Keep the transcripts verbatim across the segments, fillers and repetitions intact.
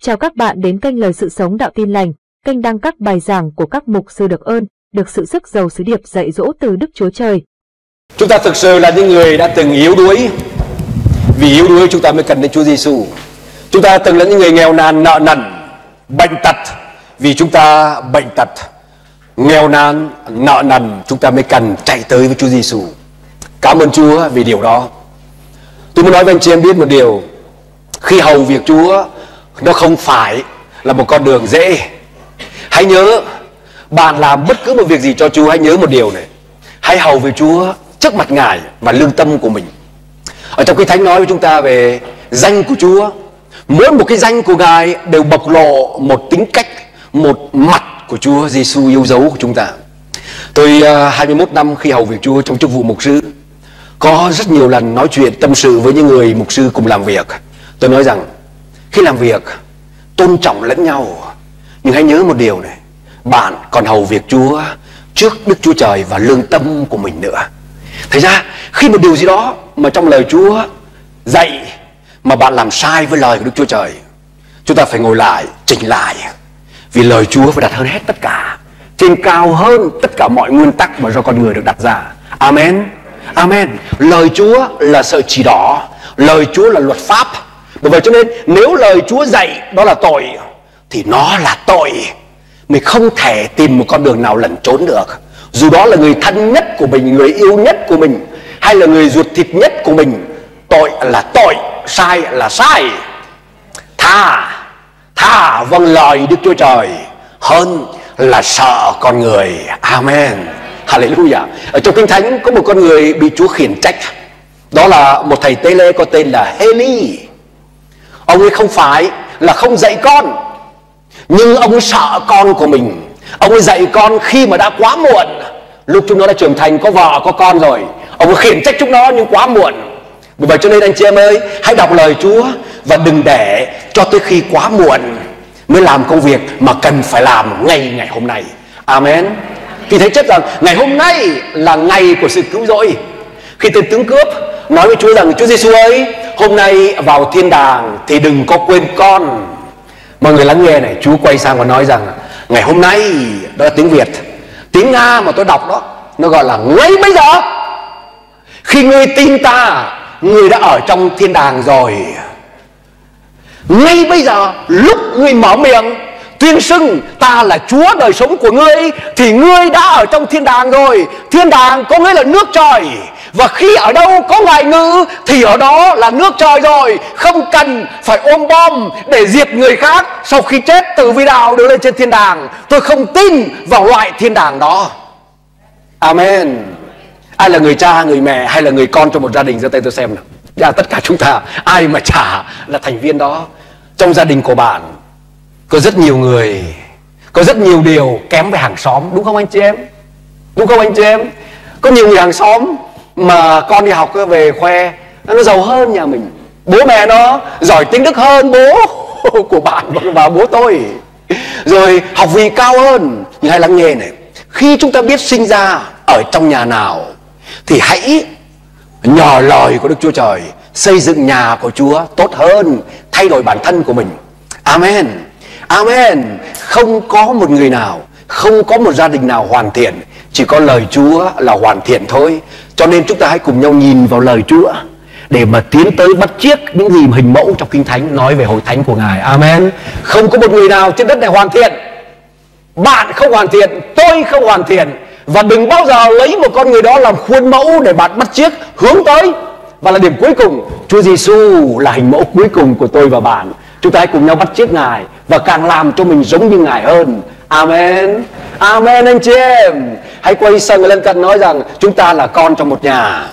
Chào các bạn đến kênh Lời Sự Sống Đạo Tin Lành, kênh đăng các bài giảng của các mục sư được ơn, được sự sức giàu sứ điệp dạy dỗ từ Đức Chúa Trời. Chúng ta thực sự là những người đã từng yếu đuối. Vì yếu đuối chúng ta mới cần đến Chúa Giêsu. Chúng ta từng là những người nghèo nàn, nợ nần, bệnh tật. Vì chúng ta bệnh tật, nghèo nàn, nợ nần, chúng ta mới cần chạy tới với Chúa Giêsu. Cảm ơn Chúa vì điều đó. Tôi muốn nói với anh chị em biết một điều. Khi hầu việc Chúa, nó không phải là một con đường dễ. Hãy nhớ, bạn làm bất cứ một việc gì cho Chúa, hãy nhớ một điều này: hãy hầu việc Chúa trước mặt Ngài và lương tâm của mình. Ở trong Kinh Thánh nói với chúng ta về danh của Chúa. Mỗi một cái danh của Ngài đều bộc lộ một tính cách, một mặt của Chúa Giêsu yêu dấu của chúng ta. Tôi uh, hai mươi mốt năm khi hầu việc Chúa trong chức vụ mục sư, có rất nhiều lần nói chuyện tâm sự với những người mục sư cùng làm việc. Tôi nói rằng khi làm việc tôn trọng lẫn nhau, nhưng hãy nhớ một điều này: bạn còn hầu việc Chúa trước Đức Chúa Trời và lương tâm của mình nữa. Thành ra khi một điều gì đó mà trong lời Chúa dạy mà bạn làm sai với lời của Đức Chúa Trời, chúng ta phải ngồi lại chỉnh lại. Vì lời Chúa phải đặt hơn hết tất cả, trên cao hơn tất cả mọi nguyên tắc mà do con người được đặt ra. Amen. Amen. Lời Chúa là sợi chỉ đỏ, lời Chúa là luật pháp. Bởi vậy cho nên nếu lời Chúa dạy đó là tội thì nó là tội. Mình không thể tìm một con đường nào lẩn trốn được. Dù đó là người thân nhất của mình, người yêu nhất của mình, hay là người ruột thịt nhất của mình, tội là tội, sai là sai. Thà Thà vâng lời Đức Chúa Trời hơn là sợ con người. Amen. Hallelujah. Ở trong Kinh Thánh có một con người bị Chúa khiển trách. Đó là một thầy tế lễ có tên là Hê-li. Ông ấy không phải là không dạy con, nhưng ông ấy sợ con của mình. Ông ấy dạy con khi mà đã quá muộn, lúc chúng nó đã trưởng thành, có vợ có con rồi. Ông ấy khiển trách chúng nó nhưng quá muộn. Bởi vậy cho nên anh chị em ơi, hãy đọc lời Chúa và đừng để cho tới khi quá muộn mới làm công việc mà cần phải làm ngay ngày hôm nay. Amen. Vì thế chắc rằng ngày hôm nay là ngày của sự cứu rỗi. Khi tên tướng cướp nói với Chúa rằng: Chúa Giêsu ơi, hôm nay vào thiên đàng thì đừng có quên con. Mọi người lắng nghe này, Chúa quay sang và nói rằng ngày hôm nay, đó là tiếng Việt. Tiếng Nga mà tôi đọc đó, nó gọi là ngay bây giờ. Khi ngươi tin ta, ngươi đã ở trong thiên đàng rồi. Ngay bây giờ, lúc ngươi mở miệng tuyên xưng ta là Chúa đời sống của ngươi, thì ngươi đã ở trong thiên đàng rồi. Thiên đàng có nghĩa là nước trời. Và khi ở đâu có Ngài ngự thì ở đó là nước trời rồi. Không cần phải ôm bom để diệt người khác sau khi chết từ vi đạo đưa lên trên thiên đàng. Tôi không tin vào loại thiên đàng đó. Amen. Ai là người cha, người mẹ hay là người con trong một gia đình, giơ tay tôi xem nào. Dạ, tất cả chúng ta, ai mà chả là thành viên đó. Trong gia đình của bạn có rất nhiều người, có rất nhiều điều kém với hàng xóm. Đúng không anh chị em? Đúng không anh chị em? Có nhiều người hàng xóm mà con đi học về khoe nó giàu hơn nhà mình. Bố mẹ nó giỏi tiếng Đức hơn bố của bạn và bố tôi, rồi học vị cao hơn. Nhưng hãy lắng nghe này: khi chúng ta biết sinh ra ở trong nhà nào thì hãy nhờ lời của Đức Chúa Trời xây dựng nhà của Chúa tốt hơn, thay đổi bản thân của mình. Amen. Amen. Không có một người nào, không có một gia đình nào hoàn thiện, chỉ có lời Chúa là hoàn thiện thôi. Cho nên chúng ta hãy cùng nhau nhìn vào lời Chúa để mà tiến tới bắt chước những gì hình mẫu trong Kinh Thánh nói về hội thánh của Ngài. Amen. Không có một người nào trên đất này hoàn thiện. Bạn không hoàn thiện, tôi không hoàn thiện. Và đừng bao giờ lấy một con người đó làm khuôn mẫu để bạn bắt chước, hướng tới. Và là điểm cuối cùng, Chúa Giêsu là hình mẫu cuối cùng của tôi và bạn. Chúng ta hãy cùng nhau bắt chước Ngài và càng làm cho mình giống như Ngài hơn. Amen. Amen anh chị em. Hãy quay sang người lân cận nói rằng chúng ta là con trong một nhà.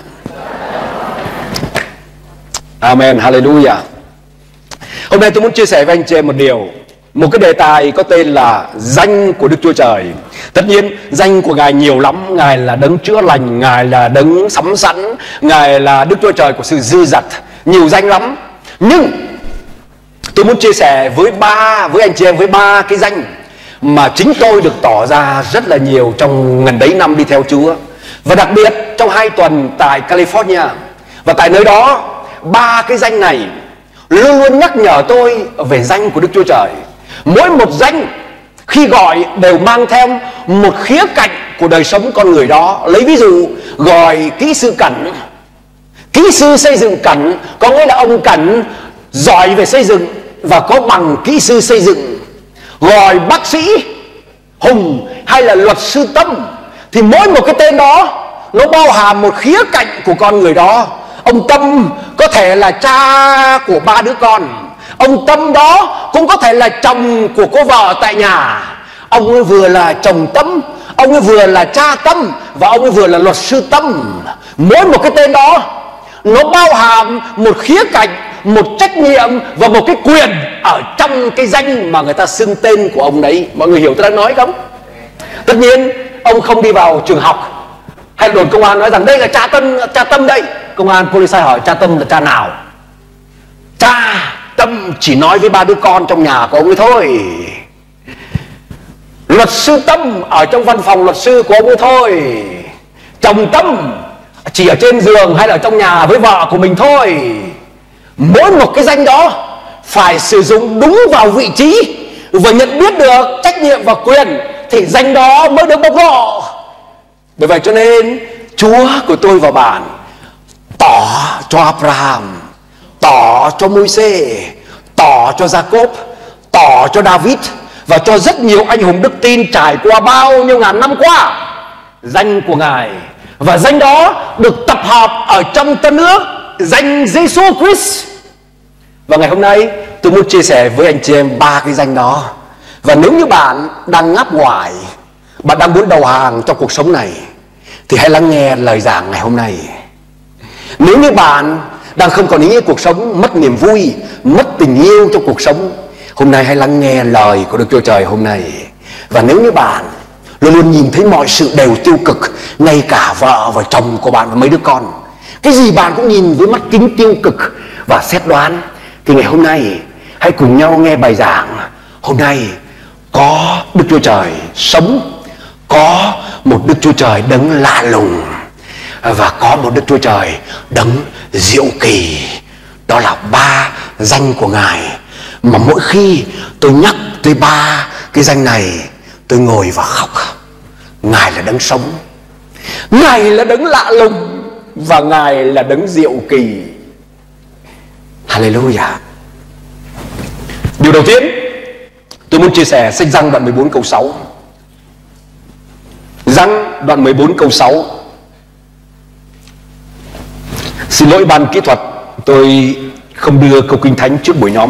Amen. Hallelujah. Hôm nay tôi muốn chia sẻ với anh chị em một điều, một cái đề tài có tên là danh của Đức Chúa Trời. Tất nhiên danh của Ngài nhiều lắm. Ngài là đấng chữa lành, Ngài là đấng sắm sẵn, Ngài là Đức Chúa Trời của sự dư dật, nhiều danh lắm. Nhưng tôi muốn chia sẻ với ba với anh chị em với ba cái danh mà chính tôi được tỏ ra rất là nhiều trong gần đấy năm đi theo Chúa. Và đặc biệt trong hai tuần tại California. Và tại nơi đó, ba cái danh này luôn luôn nhắc nhở tôi về danh của Đức Chúa Trời. Mỗi một danh khi gọi đều mang theo một khía cạnh của đời sống con người đó. Lấy ví dụ, gọi kỹ sư Cẩn, kỹ sư xây dựng Cẩn có nghĩa là ông Cẩn giỏi về xây dựng và có bằng kỹ sư xây dựng. Gọi bác sĩ Hùng hay là luật sư Tâm thì mỗi một cái tên đó nó bao hàm một khía cạnh của con người đó. Ông Tâm có thể là cha của ba đứa con, ông Tâm đó cũng có thể là chồng của cô vợ tại nhà. Ông ấy vừa là chồng Tâm, ông ấy vừa là cha Tâm, và ông ấy vừa là luật sư Tâm. Mỗi một cái tên đó nó bao hàm một khía cạnh, một trách nhiệm và một cái quyền ở trong cái danh mà người ta xưng tên của ông đấy. Mọi người hiểu tôi đang nói không? Tất nhiên ông không đi vào trường học hay đồn công an nói rằng đây là cha Tâm, cha Tâm đây. Công an police hỏi cha Tâm là cha nào? Cha Tâm chỉ nói với ba đứa con trong nhà của ông ấy thôi. Luật sư Tâm ở trong văn phòng luật sư của ông ấy thôi. Chồng Tâm chỉ ở trên giường hay là ở trong nhà với vợ của mình thôi. Mỗi một cái danh đó phải sử dụng đúng vào vị trí và nhận biết được trách nhiệm và quyền thì danh đó mới được bộc lộ. Bởi vậy cho nên Chúa của tôi và bạn tỏ cho Abraham, tỏ cho Môi-se, tỏ cho Gia-cốp, tỏ cho David và cho rất nhiều anh hùng đức tin trải qua bao nhiêu ngàn năm qua danh của Ngài. Và danh đó được tập hợp ở trong Tân Ước, danh Giêsu Christ. Và ngày hôm nay tôi muốn chia sẻ với anh chị em ba cái danh đó. Và nếu như bạn đang ngáp ngoài, bạn đang muốn đầu hàng trong cuộc sống này, thì hãy lắng nghe lời giảng ngày hôm nay. Nếu như bạn đang không còn ý nghĩa cuộc sống, mất niềm vui, mất tình yêu trong cuộc sống, hôm nay hãy lắng nghe lời của Đức Chúa Trời hôm nay. Và nếu như bạn luôn luôn nhìn thấy mọi sự đều tiêu cực, ngay cả vợ và chồng của bạn và mấy đứa con, cái gì bạn cũng nhìn với mắt kính tiêu cực và xét đoán, thì ngày hôm nay hãy cùng nhau nghe bài giảng. Hôm nay có Đức Chúa Trời sống, có một Đức Chúa Trời đấng lạ lùng, và có một Đức Chúa Trời đấng diệu kỳ. Đó là ba danh của Ngài mà mỗi khi tôi nhắc tới ba cái danh này, tôi ngồi và khóc. Ngài là đấng sống, Ngài là đấng lạ lùng, và Ngài là đấng diệu kỳ. Hallelujah. Điều đầu tiên tôi muốn chia sẻ sách Giăng đoạn mười bốn câu sáu. Giăng đoạn mười bốn câu sáu. Xin lỗi ban kỹ thuật, tôi không đưa câu kinh thánh trước buổi nhóm.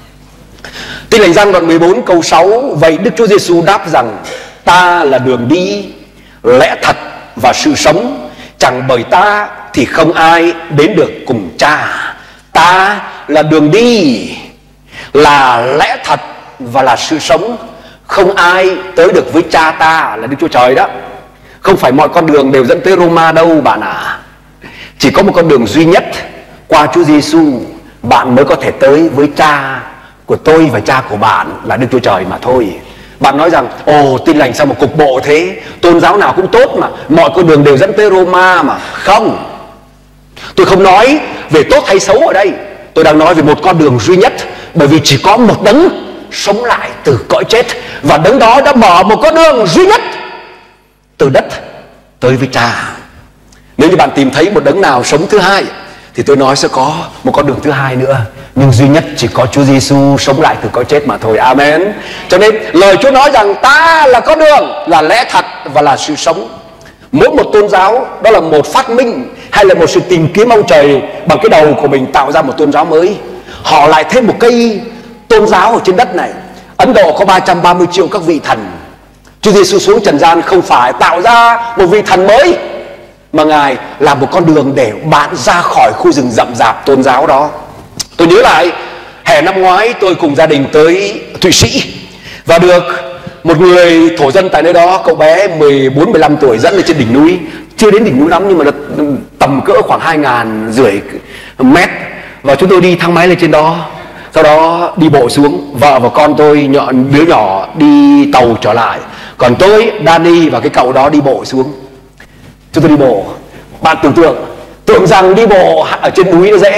Tin lành Giăng đoạn mười bốn câu sáu. Vậy Đức Chúa Giêsu đáp rằng: ta là đường đi, lẽ thật và sự sống, chẳng bởi ta thì không ai đến được cùng Cha. Ta là đường đi, là lẽ thật và là sự sống. Không ai tới được với Cha ta là Đức Chúa Trời đó. Không phải mọi con đường đều dẫn tới Roma đâu bạn ạ. À. Chỉ có một con đường duy nhất, qua Chúa Giêsu bạn mới có thể tới với Cha của tôi và Cha của bạn là Đức Chúa Trời mà thôi. Bạn nói rằng: ồ, tin lành sao mà cục bộ thế, tôn giáo nào cũng tốt mà, mọi con đường đều dẫn tới Roma mà. Không, tôi không nói về tốt hay xấu ở đây. Tôi đang nói về một con đường duy nhất. Bởi vì chỉ có một đấng sống lại từ cõi chết, và đấng đó đã mở một con đường duy nhất từ đất tới với Cha. Nếu như bạn tìm thấy một đấng nào sống thứ hai, thì tôi nói sẽ có một con đường thứ hai nữa. Nhưng duy nhất chỉ có Chúa Giêsu sống lại từ cõi chết mà thôi. Amen. Cho nên lời Chúa nói rằng ta là con đường, là lẽ thật và là sự sống. Mỗi một tôn giáo đó là một phát minh hay là một sự tìm kiếm ông trời bằng cái đầu của mình tạo ra một tôn giáo mới. Họ lại thêm một cây tôn giáo ở trên đất này. Ấn Độ có ba trăm ba mươi triệu các vị thần. Chúa Giêsu xuống trần gian không phải tạo ra một vị thần mới, mà Ngài làm một con đường để bạn ra khỏi khu rừng rậm rạp tôn giáo đó. Tôi nhớ lại hè năm ngoái tôi cùng gia đình tới Thụy Sĩ, và được một người thổ dân tại nơi đó, cậu bé mười bốn mười lăm tuổi dẫn lên trên đỉnh núi. Chưa đến đỉnh núi lắm nhưng mà tầm cỡ khoảng hai ngàn rưỡi mét. Và chúng tôi đi thang máy lên trên đó, sau đó đi bộ xuống. Vợ và con tôi nhỏ, đứa nhỏ đi tàu trở lại, còn tôi, Danny và cái cậu đó đi bộ xuống. Chúng tôi đi bộ. Bạn tưởng tượng Tưởng rằng đi bộ ở trên núi nó dễ.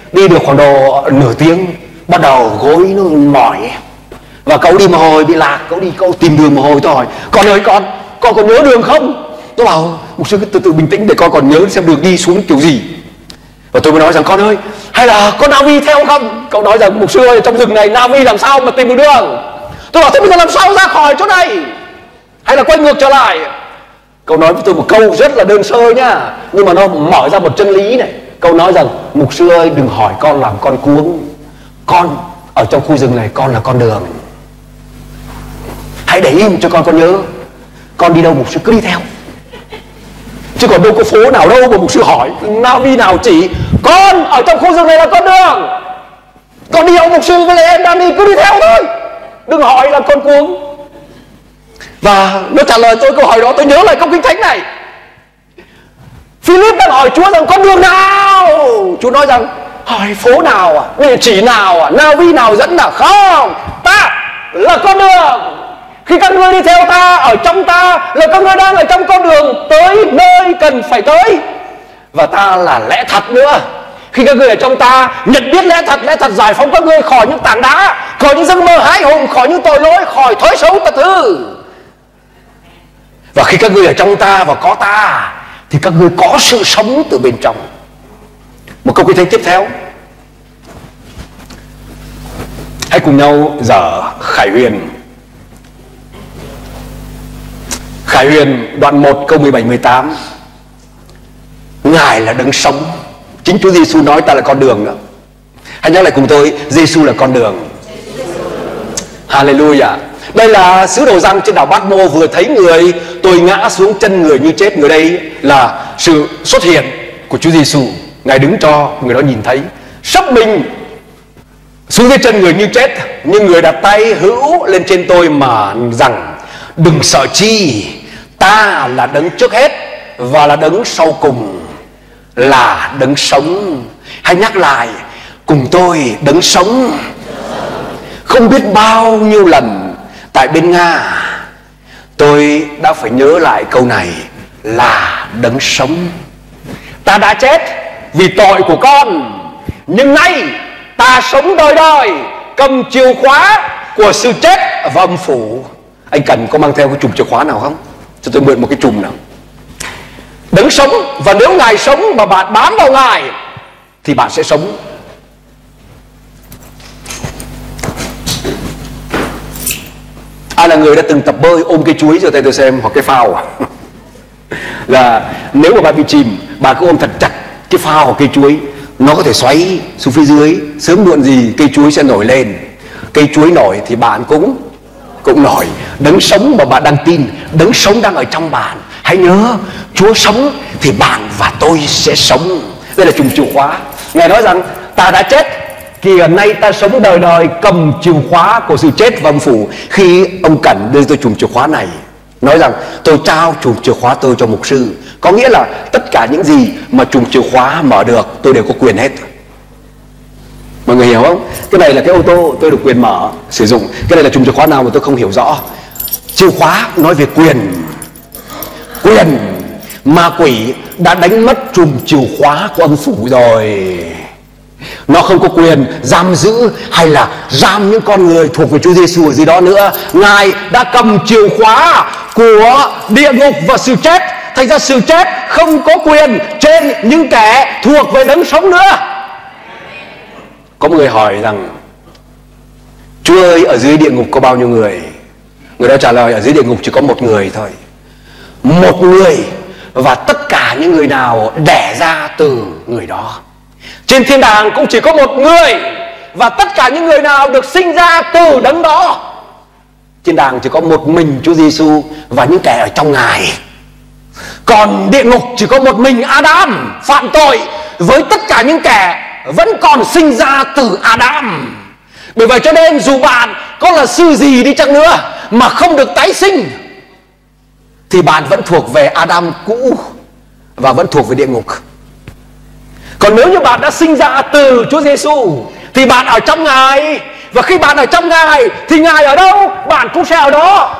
Đi được khoảng độ nửa tiếng, bắt đầu gối nó mỏi. Và cậu đi một hồi bị lạc, cậu đi cậu tìm đường một hồi. Tôi hỏi, con ơi con, con còn nhớ đường không? Tôi bảo, mục sư cứ từ từ bình tĩnh để con còn nhớ xem đường đi xuống kiểu gì. Và tôi mới nói rằng, con ơi, hay là có Na Vi theo không? Cậu nói rằng, mục sư ơi, trong rừng này Na Vi làm sao mà tìm được đường? Tôi bảo, thế bây giờ làm sao ra khỏi chỗ này? Hay là quay ngược trở lại? Cậu nói với tôi một câu rất là đơn sơ nhá, nhưng mà nó mở ra một chân lý này. Cậu nói rằng, mục sư ơi, đừng hỏi con làm con cuống. Con ở trong khu rừng này, con là con đường. Hãy để im cho con con nhớ. Con đi đâu mục sư cứ đi theo. Chứ còn đâu có phố nào đâu mà mục sư hỏi, Na Vi nào chỉ. Con ở trong khu rừng này là con đường. Con đi ông mục sư với lại em đang đi, cứ đi theo thôi, đừng hỏi là con cuống. Và nó trả lời tôi câu hỏi đó, tôi nhớ lại câu kinh thánh này. Philip đang hỏi Chúa rằng con đường nào? Chúa nói rằng, hỏi phố nào à, địa chỉ nào à, Na Vi nào dẫn à? Không, ta là con đường. Khi các ngươi đi theo ta, ở trong ta, là các ngươi đang ở trong con đường tới nơi cần phải tới. Và ta là lẽ thật nữa. Khi các ngươi ở trong ta, nhận biết lẽ thật, lẽ thật giải phóng các ngươi khỏi những tảng đá, khỏi những giấc mơ hãi hùng, khỏi những tội lỗi, khỏi thói xấu tật hư. Và khi các ngươi ở trong ta và có ta, thì các ngươi có sự sống từ bên trong. Một câu kinh thánh tiếp theo, hãy cùng nhau dở Khải Huyền. Khải Huyền đoạn một câu mười bảy mười tám. Ngài là đấng sống. Chính Chúa Giêsu nói ta là con đường đó. Hãy nhắc lại cùng tôi, Giêsu là con đường. Hallelujah. Đây là sứ đồ Giăng trên đảo Bát Mô vừa thấy người tôi ngã xuống chân người như chết. Người đây là sự xuất hiện của Chúa Giêsu. Ngài đứng cho người đó nhìn thấy, sắp mình xuống dưới chân người như chết, nhưng người đặt tay hữu lên trên tôi mà rằng, đừng sợ chi, ta là đấng trước hết và là đấng sau cùng, là đấng sống. Hãy nhắc lại cùng tôi, đấng sống. Không biết bao nhiêu lần tại bên Nga tôi đã phải nhớ lại câu này, là đấng sống. Ta đã chết vì tội của con, nhưng nay ta sống đời đời, cầm chìa khóa của sự chết và âm phủ. Anh Cần có mang theo cái chùm chìa khóa nào không? Cho tôi mượn một cái chùm nào. Đấng sống, và nếu Ngài sống mà bạn bám vào Ngài thì bạn sẽ sống. Ai là người đã từng tập bơi ôm cây chuối cho tay tôi xem, hoặc cái phao à? Là nếu mà bạn bị chìm, bạn cứ ôm thật chặt cái phao hoặc cây chuối, nó có thể xoáy xuống phía dưới, sớm muộn gì cây chuối sẽ nổi lên. Cây chuối nổi thì bạn cũng cũng nổi. Đấng sống mà bạn đang tin, đấng sống đang ở trong bạn. Hãy nhớ, Chúa sống thì bạn và tôi sẽ sống. Đây là chùm chìa khóa. Ngài nói rằng ta đã chết, kìa nay ta sống đời đời, cầm chìa khóa của sự chết và âm phủ. Khi ông Cẩn đưa tôi chùm chìa khóa này, nói rằng tôi trao chùm chìa khóa tôi cho mục sư, có nghĩa là tất cả những gì mà chùm chìa khóa mở được tôi đều có quyền hết. Mọi người hiểu không? Cái này là cái ô tô tôi được quyền mở sử dụng. Cái này là chùm chìa khóa nào mà tôi không hiểu rõ. Chìa khóa nói về quyền. Quyền ma quỷ đã đánh mất chùm chìa khóa của âm phủ rồi. Nó không có quyền giam giữ hay là giam những con người thuộc về Chúa Giêsu ở dưới đó nữa. Ngài đã cầm chìa khóa của địa ngục và sự chết. Thành ra sự chết không có quyền trên những kẻ thuộc về đấng sống nữa. Có một người hỏi rằng, Chúa ơi, ở dưới địa ngục có bao nhiêu người? Người đó trả lời, ở dưới địa ngục chỉ có một người thôi. Một người, và tất cả những người nào đẻ ra từ người đó. Trên thiên đàng cũng chỉ có một người, và tất cả những người nào được sinh ra từ đấng đó. Trên đàng chỉ có một mình Chúa Giêsu và những kẻ ở trong Ngài. Còn địa ngục chỉ có một mình Adam phạm tội, với tất cả những kẻ vẫn còn sinh ra từ Adam. Bởi vậy cho nên dù bạn có là sư gì đi chăng nữa mà không được tái sinh, thì bạn vẫn thuộc về Adam cũ và vẫn thuộc về địa ngục. Còn nếu như bạn đã sinh ra từ Chúa Giêsu thì bạn ở trong Ngài, và khi bạn ở trong Ngài thì Ngài ở đâu, bạn cũng sẽ ở đó.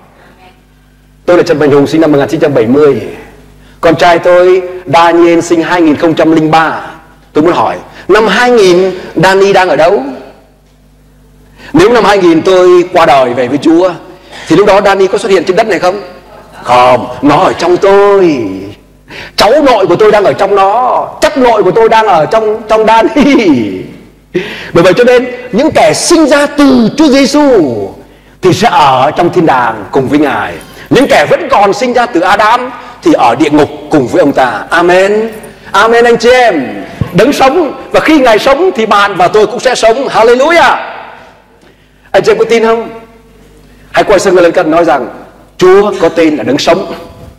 Tôi là Trần Mạnh Hùng, sinh năm một nghìn chín trăm bảy mươi. Con trai tôi Daniel sinh hai nghìn không trăm lẻ ba. Tôi muốn hỏi, Năm hai nghìn Danny đang ở đâu? Nếu năm hai nghìn tôi qua đời về với Chúa thì lúc đó Danny có xuất hiện trên đất này không? Không, nó ở trong tôi. Cháu nội của tôi đang ở trong nó, chất nội của tôi đang ở trong trong Danny. Bởi vậy cho nên những kẻ sinh ra từ Chúa Giêsu thì sẽ ở trong thiên đàng cùng với Ngài. Những kẻ vẫn còn sinh ra từ Adam thì ở địa ngục cùng với ông ta. Amen. Amen anh chị em. Đấng sống, và khi Ngài sống thì bạn và tôi cũng sẽ sống. Hallelujah. Anh chị em có tin không? Hãy quay sang người lên cạnh nói rằng Chúa có tên là Đấng sống.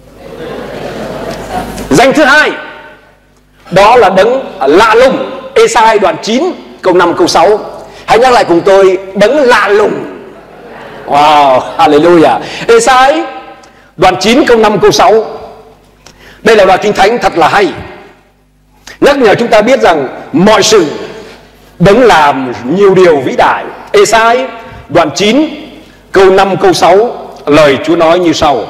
Danh thứ hai đó là Đấng lạ lùng. Ê-sai đoạn chín câu năm câu sáu. Hãy nhắc lại cùng tôi, Đấng lạ lùng. Wow, hallelujah. Ê-sai đoạn chín câu năm câu sáu. Đây là đoạn kinh thánh thật là hay, nhắc nhở chúng ta biết rằng mọi sự Đấng làm nhiều điều vĩ đại. Ê-sai đoạn chín câu năm câu sáu, lời Chúa nói như sau: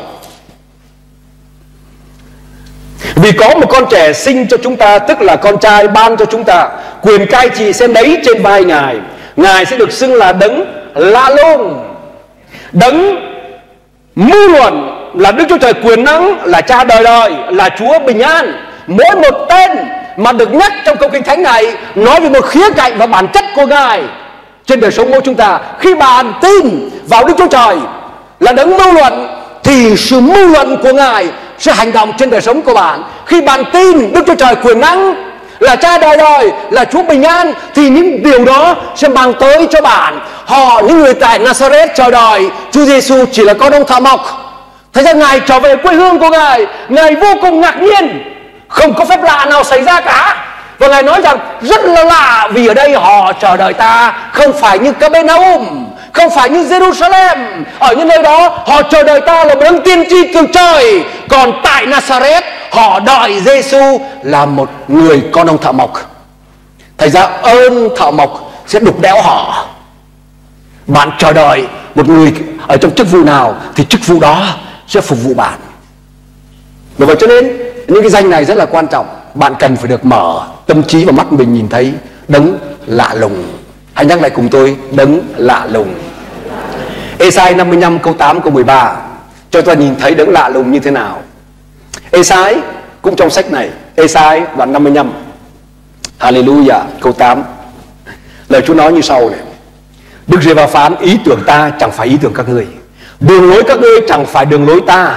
vì có một con trẻ sinh cho chúng ta, tức là con trai ban cho chúng ta, quyền cai trị sẽ lấy trên vai Ngài. Ngài sẽ được xưng là Đấng lạ lùng, Đấng mưu luận, là Đức Chúa Trời quyền năng, là Cha đời đời, là Chúa bình an. Mỗi một tên mà được nhắc trong câu kinh thánh này nói về một khía cạnh và bản chất của Ngài trên đời sống của chúng ta. Khi bạn tin vào Đức Chúa Trời là Đấng mưu luận thì sự mưu luận của Ngài sẽ hành động trên đời sống của bạn. Khi bạn tin Đức Chúa Trời quyền năng, là Cha đời đời, là Chúa bình an, thì những điều đó sẽ mang tới cho bạn. Họ, những người tại Nazareth chờ đợi Chúa Giêsu chỉ là con ông thợ mộc. Thế ra Ngài trở về quê hương của Ngài, Ngài vô cùng ngạc nhiên, không có phép lạ nào xảy ra cả. Và Ngài nói rằng rất là lạ, vì ở đây họ chờ đợi ta không phải như Capernaum, không phải như Jerusalem. Ở những nơi đó họ chờ đợi ta là một đấng tiên tri từ trời. Còn tại Nazareth họ đợi Giêsu là một người con ông thợ mộc. Thành ra ơn thợ mộc sẽ đục đẽo họ. Bạn chờ đợi một người ở trong chức vụ nào thì chức vụ đó sẽ phục vụ bạn. Bởi vậy cho nên những cái danh này rất là quan trọng. Bạn cần phải được mở tâm trí và mắt mình nhìn thấy Đấng lạ lùng. Hãy nhắc lại cùng tôi, Đấng lạ lùng. Ê-sai năm mươi lăm câu tám câu mười ba cho ta nhìn thấy Đấng lạ lùng như thế nào. Ê-sai cũng trong sách này, Ê-sai đoạn năm mươi lăm, hallelujah, câu tám. Lời Chúa nói như sau này: Đức Giê-hô-va phán, ý tưởng ta chẳng phải ý tưởng các ngươi, đường lối các ngươi chẳng phải đường lối ta.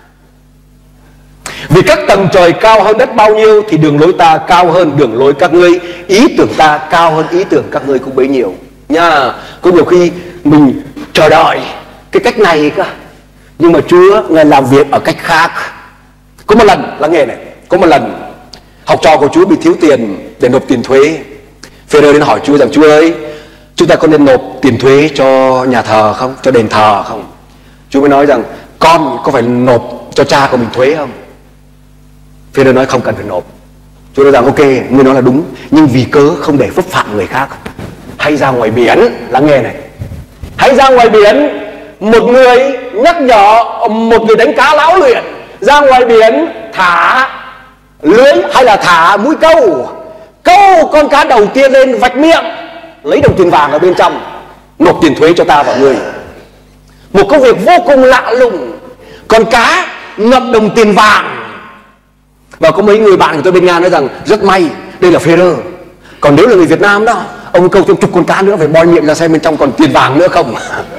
Vì các tầng trời cao hơn đất bao nhiêu thì đường lối ta cao hơn đường lối các ngươi, ý tưởng ta cao hơn ý tưởng các ngươi cũng bấy nhiêu. Nha, có nhiều khi mình chờ đợi cái cách này cơ, nhưng mà Chúa Ngài làm việc ở cách khác. Có một lần, lắng nghe này, có một lần học trò của Chúa bị thiếu tiền để nộp tiền thuế. Phêrô đến hỏi Chúa rằng: Chúa ơi, chúng ta có nên nộp tiền thuế cho nhà thờ không, cho đền thờ không? Chúa mới nói rằng: con có phải nộp cho cha của mình thuế không? Phêrô nói: không cần phải nộp. Chúa nói rằng: ok, ngươi nói là đúng, nhưng vì cớ không để vấp phạm người khác, hãy ra ngoài biển. Lắng nghe này, hãy ra ngoài biển. Một người nhắc nhở một người đánh cá lão luyện ra ngoài biển thả lưới hay là thả mũi câu, câu con cá đầu tiên lên, vạch miệng, lấy đồng tiền vàng ở bên trong, nộp tiền thuế cho ta và ngươi. Một công việc vô cùng lạ lùng. Con cá ngậm đồng tiền vàng. Và có mấy người bạn của tôi bên Nga nói rằng: rất may đây là Phêrô, còn nếu là người Việt Nam đó, ông câu thêm chục con cá nữa, phải boi miệng ra xem bên trong còn tiền vàng nữa không.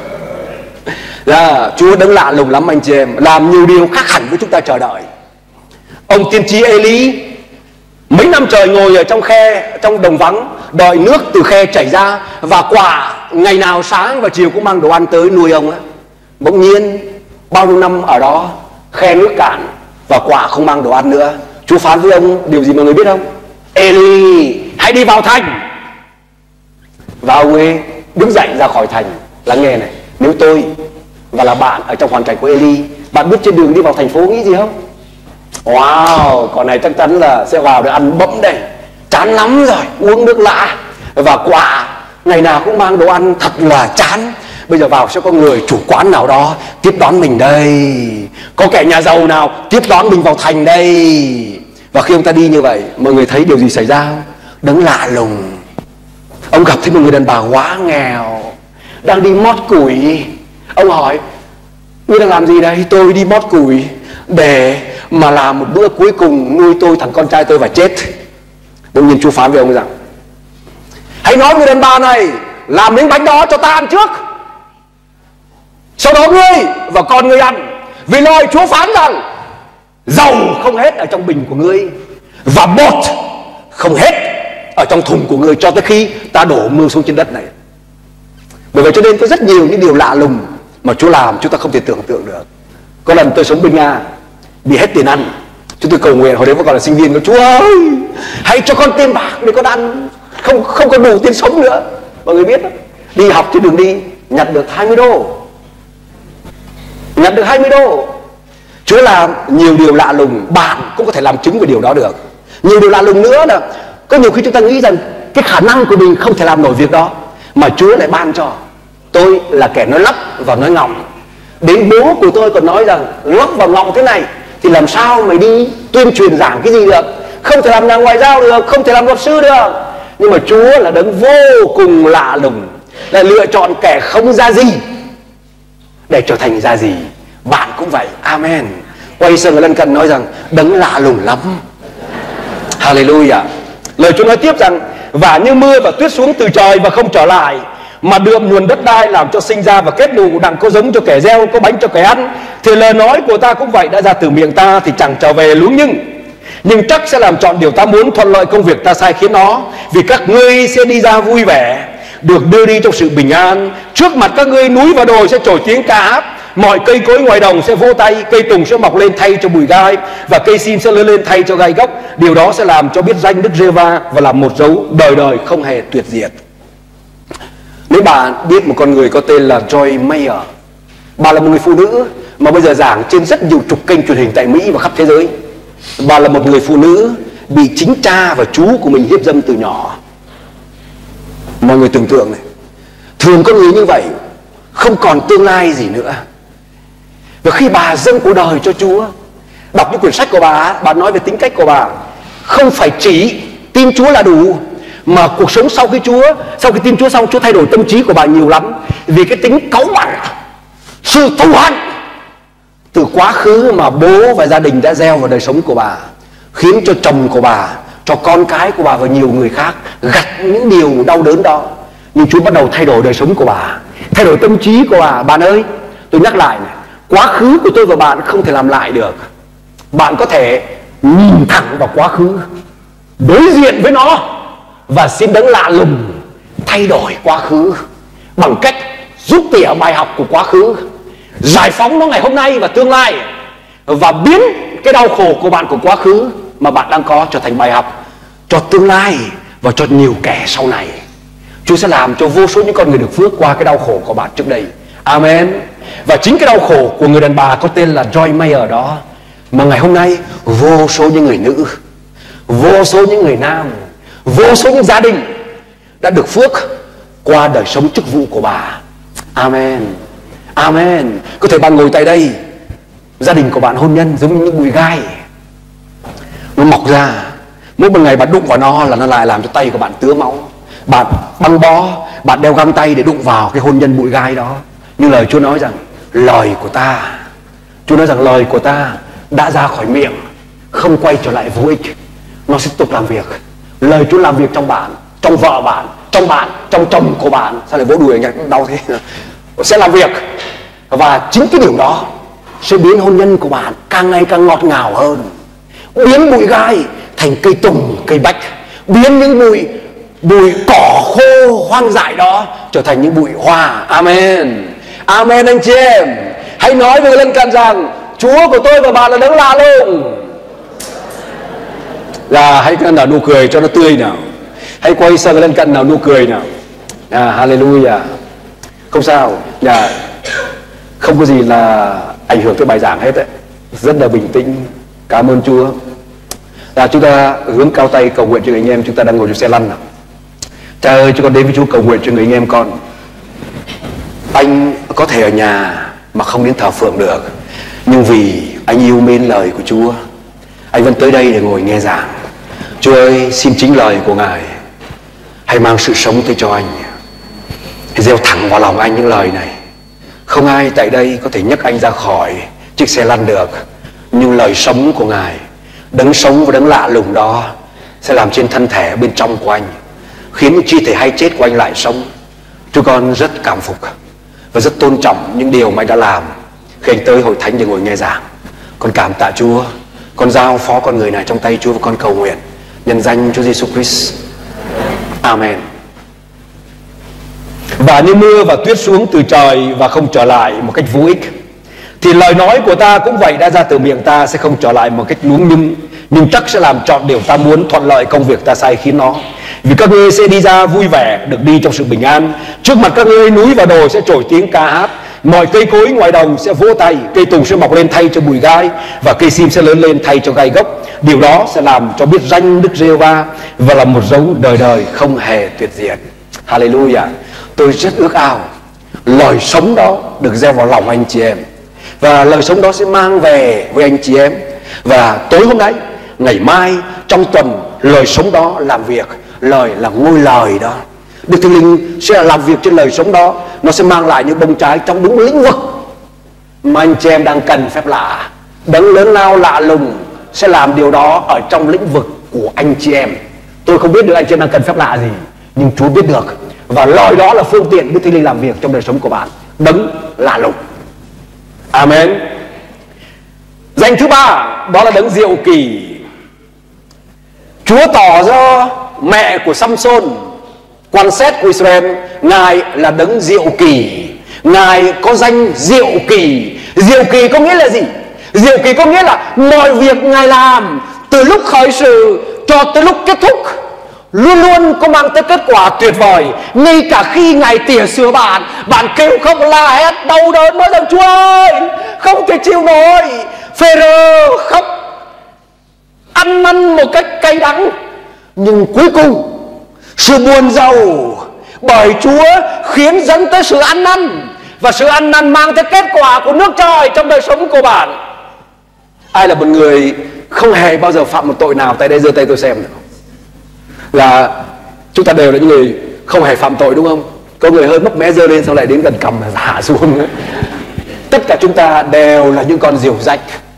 Là Chúa Đấng lạ lùng lắm anh chị em, làm nhiều điều khác hẳn với chúng ta chờ đợi. Ông tiên tri Ê-li mấy năm trời ngồi ở trong khe, trong đồng vắng, đợi nước từ khe chảy ra, và quả ngày nào sáng và chiều cũng mang đồ ăn tới nuôi ông ấy. Bỗng nhiên bao nhiêu năm ở đó, khe nước cạn và quả không mang đồ ăn nữa. Chúa phán với ông điều gì mọi người biết không? Ê-li, hãy đi vào thành. Và ông ấy đứng dậy ra khỏi thành. Lắng nghe này, nếu tôi và là bạn ở trong hoàn cảnh của Ê-li, bạn biết trên đường đi vào thành phố nghĩ gì không? Wow, con này chắc chắn là sẽ vào để ăn bẫm đây, chán lắm rồi, uống nước lạ, và quả ngày nào cũng mang đồ ăn, thật là chán. Bây giờ vào sẽ có người chủ quán nào đó tiếp đón mình đây, có kẻ nhà giàu nào tiếp đón mình vào thành đây. Và khi ông ta đi như vậy, mọi người thấy điều gì xảy ra không? đấng lạ lùng. Ông gặp thấy một người đàn bà quá nghèo, đang đi mót củi. Ông hỏi: ngươi đang làm gì đây? Tôi đi mót củi để mà làm một bữa cuối cùng nuôi tôi thằng con trai tôi và chết. Bỗng nhiên Chúa phán với ông rằng: hãy nói người đàn bà này làm miếng bánh đó cho ta ăn trước, sau đó ngươi và con ngươi ăn. Vì lời Chúa phán rằng dầu không hết ở trong bình của ngươi và bột không hết ở trong thùng của ngươi cho tới khi ta đổ mưa xuống trên đất này. Bởi vậy cho nên có rất nhiều những điều lạ lùng mà Chúa làm chúng ta không thể tưởng tượng được. Có lần tôi sống bên Nga, bị hết tiền ăn. Chúng tôi cầu nguyện, hồi đấy vẫn còn là sinh viên, Chúa ơi hãy cho con tiền bạc để con ăn, không không có đủ tiền sống nữa. Mọi người biết đó, đi học trên đường đi nhặt được hai mươi đô, nhặt được hai mươi đô. Chúa làm nhiều điều lạ lùng, bạn cũng có thể làm chứng về điều đó được. Nhiều điều lạ lùng nữa là có nhiều khi chúng ta nghĩ rằng cái khả năng của mình không thể làm nổi việc đó, mà Chúa lại ban cho. Tôi là kẻ nói lắp và nói ngọng. Đến bố của tôi còn nói rằng lắp và ngọng thế này thì làm sao mày đi tuyên truyền giảng cái gì được, không thể làm nhà ngoại giao được, không thể làm luật sư được. Nhưng mà Chúa là đấng vô cùng lạ lùng, là lựa chọn kẻ không ra gì để trở thành ra gì. Bạn cũng vậy. Amen. Quay sang người lân cận nói rằng đấng lạ lùng lắm. Hallelujah. Lời Chúa nói tiếp rằng: và như mưa và tuyết xuống từ trời và không trở lại, mà đượm nguồn đất đai làm cho sinh ra và kết nụ, đặng có giống cho kẻ gieo, có bánh cho kẻ ăn, thì lời nói của ta cũng vậy, đã ra từ miệng ta thì chẳng trở về luống nhưng nhưng chắc sẽ làm trọn điều ta muốn, thuận lợi công việc ta sai khiến nó. Vì các ngươi sẽ đi ra vui vẻ, được đưa đi trong sự bình an. Trước mặt các ngươi núi và đồi sẽ trổi tiếng ca hát, mọi cây cối ngoài đồng sẽ vỗ tay, cây tùng sẽ mọc lên thay cho bụi gai, và cây sim sẽ lớn lên thay cho gai gốc. Điều đó sẽ làm cho biết danh Đức Giê-hô-va và làm một dấu đời đời không hề tuyệt diệt. Nếu bạn biết một con người có tên là Joy Mayer, bà là một người phụ nữ mà bây giờ giảng trên rất nhiều chục kênh truyền hình tại Mỹ và khắp thế giới. Bà là một người phụ nữ bị chính cha và chú của mình hiếp dâm từ nhỏ. Mọi người tưởng tượng này, thường con người như vậy không còn tương lai gì nữa. Và khi bà dâng cuộc đời cho Chúa, đọc những quyển sách của bà, bà nói về tính cách của bà. Không phải chỉ tin Chúa là đủ, mà cuộc sống sau khi Chúa, sau khi tin Chúa xong, Chúa thay đổi tâm trí của bà nhiều lắm. Vì cái tính cáu bẳn, sự thù hận từ quá khứ mà bố và gia đình đã gieo vào đời sống của bà, khiến cho chồng của bà, cho con cái của bà và nhiều người khác gặt những điều đau đớn đó. Nhưng Chúa bắt đầu thay đổi đời sống của bà, thay đổi tâm trí của bà. Bạn ơi, tôi nhắc lại này, quá khứ của tôi và bạn không thể làm lại được. Bạn có thể nhìn thẳng vào quá khứ, đối diện với nó và xin đấng lạ lùng thay đổi quá khứ bằng cách rút tỉa bài học của quá khứ, giải phóng nó ngày hôm nay và tương lai, và biến cái đau khổ của bạn của quá khứ mà bạn đang có trở thành bài học cho tương lai và cho nhiều kẻ sau này. Chúa sẽ làm cho vô số những con người được phước qua cái đau khổ của bạn trước đây. Amen. Và chính cái đau khổ của người đàn bà có tên là Joy Mayer đó mà ngày hôm nay vô số những người nữ, vô số những người nam, vô số những gia đình đã được phước qua đời sống chức vụ của bà. Amen. Amen. Có thể bạn ngồi tại đây, gia đình của bạn hôn nhân giống như những bụi gai, nó mọc ra. Mỗi một ngày bạn đụng vào nó là nó lại làm cho tay của bạn tứa máu. Bạn băng bó, bạn đeo găng tay để đụng vào cái hôn nhân bụi gai đó. Nhưng lời Chúa nói rằng lời của ta, Chúa nói rằng lời của ta đã ra khỏi miệng, không quay trở lại vô ích. Nó sẽ tiếp tục làm việc. Lời Chúa làm việc trong bạn, trong vợ bạn, trong bạn, trong chồng của bạn. Sao lại vỗ đùi anh đau thế? Sẽ làm việc. Và chính cái điều đó sẽ biến hôn nhân của bạn càng ngày càng ngọt ngào hơn, biến bụi gai thành cây tùng, cây bách, biến những bụi bụi cỏ khô hoang dại đó trở thành những bụi hoa. Amen. Amen anh chị em. Hãy nói với người lân cận rằng Chúa của tôi và bạn là đấng lạ lùng. Là hãy nở nụ cười cho nó tươi nào. Hãy quay sang người lân cận nào nụ cười nào. À, hallelujah. Không sao. À, không có gì là ảnh hưởng tới bài giảng hết đấy. Rất là bình tĩnh. Cảm ơn Chúa. Là chúng ta hướng cao tay cầu nguyện cho người anh em chúng ta đang ngồi trên xe lăn nào. Cha ơi, chúng con đến với Chúa cầu nguyện cho người anh em con. Anh có thể ở nhà mà không đến thờ phượng được, nhưng vì anh yêu mến lời của Chúa, anh vẫn tới đây để ngồi nghe giảng. Chúa ơi, xin chính lời của Ngài hãy mang sự sống tới cho anh. Hãy gieo thẳng vào lòng anh những lời này. Không ai tại đây có thể nhấc anh ra khỏi chiếc xe lăn được, nhưng lời sống của Ngài, đấng sống và đấng lạ lùng đó, sẽ làm trên thân thể bên trong của anh, khiến những chi thể hay chết của anh lại sống. Chúng con rất cảm phục và rất tôn trọng những điều mà anh đã làm khi anh tới hội thánh để ngồi nghe giảng. Con cảm tạ Chúa. Con giao phó con người này trong tay Chúa và con cầu nguyện nhân danh Chúa Giêsu Christ. Amen. Và như mưa và tuyết xuống từ trời và không trở lại một cách vô ích, thì lời nói của ta cũng vậy, đã ra từ miệng ta sẽ không trở lại một cách luống nhưng nhưng chắc sẽ làm trọn điều ta muốn, thuận lợi công việc ta sai khiến nó. Vì các ngươi sẽ đi ra vui vẻ, được đi trong sự bình an. Trước mặt các ngươi núi và đồi sẽ trổi tiếng ca hát, mọi cây cối ngoài đồng sẽ vỗ tay, cây tùng sẽ mọc lên thay cho bụi gai, và cây sim sẽ lớn lên thay cho gai gốc. Điều đó sẽ làm cho biết danh Đức Giê-hô-va và là một dấu đời đời không hề tuyệt diệt. Hallelujah. Tôi rất ước ao lời sống đó được gieo vào lòng anh chị em, và lời sống đó sẽ mang về với anh chị em. Và tối hôm nay, ngày mai, trong tuần, lời sống đó làm việc. Lời là ngôi lời đó. Đức Thánh Linh sẽ làm việc trên lời sống đó. Nó sẽ mang lại những bông trái trong đúng lĩnh vực mà anh chị em đang cần phép lạ. Đấng lớn lao lạ lùng sẽ làm điều đó ở trong lĩnh vực của anh chị em. Tôi không biết được anh chị em đang cần phép lạ gì, nhưng Chúa biết được. Và lời đó là phương tiện Đức Thánh Linh làm việc trong đời sống của bạn. Đấng lạ lùng. Amen. Danh thứ ba đó là đấng diệu kỳ. Chúa tỏ ra mẹ của Samson, quan xét của Israel. Ngài là đấng diệu kỳ. Ngài có danh diệu kỳ. Diệu kỳ có nghĩa là gì? Diệu kỳ có nghĩa là mọi việc Ngài làm từ lúc khởi sự cho tới lúc kết thúc luôn luôn có mang tới kết quả tuyệt vời. Ngay cả khi Ngài tỉa sửa bạn, bạn kêu khóc la hét đau đớn nói rằng Chúa ơi, không thể chịu nổi. Phêrô khóc ăn năn một cách cay đắng, nhưng cuối cùng sự buồn rầu bởi Chúa khiến dẫn tới sự ăn năn, và sự ăn năn mang tới kết quả của nước trời trong đời sống của bạn. Ai là một người không hề bao giờ phạm một tội nào? Tại đây giơ tay tôi xem nào. Là chúng ta đều là những người không hề phạm tội, đúng không? Có người hơi mấp mé giơ lên xong lại đến gần cầm là hạ xuống nữa. Tất cả chúng ta đều là những con diều rách.